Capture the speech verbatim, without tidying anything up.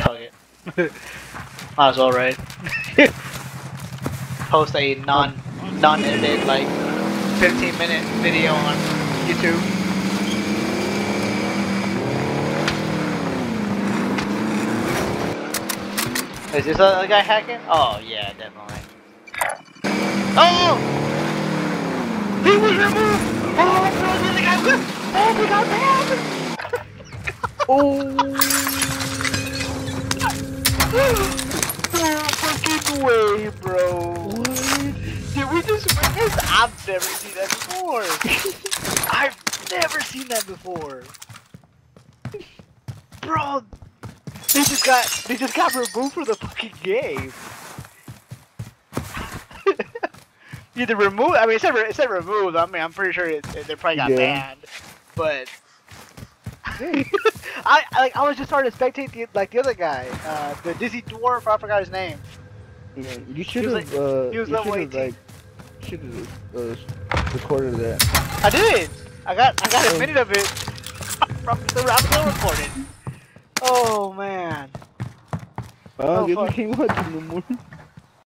fuck it. Might as well, right? Post a non non edited like fifteen minute video on YouTube. Is this other guy hacking? Oh yeah, definitely. Oh! He was removed! Oh bro, the other guy was. Oh we got banned! Oh! No fucking way, bro! What? Did we just win this? I've never seen that before! I've never seen that before! Bro! They just got they just got removed from the fucking game. Either removed. I mean, it said, it said removed. I mean, I'm pretty sure it, it, they probably got yeah. banned. But I, I like I was just starting to spectate the like the other guy, uh, the Dizzy Dwarf. I forgot his name. Yeah, you should have. Like, uh, he was level eighteen. Like, should have uh, recorded that. I did. I got I got a minute of it from the I'm still recording. Oh man. Oh, uh, you can't watch it no more.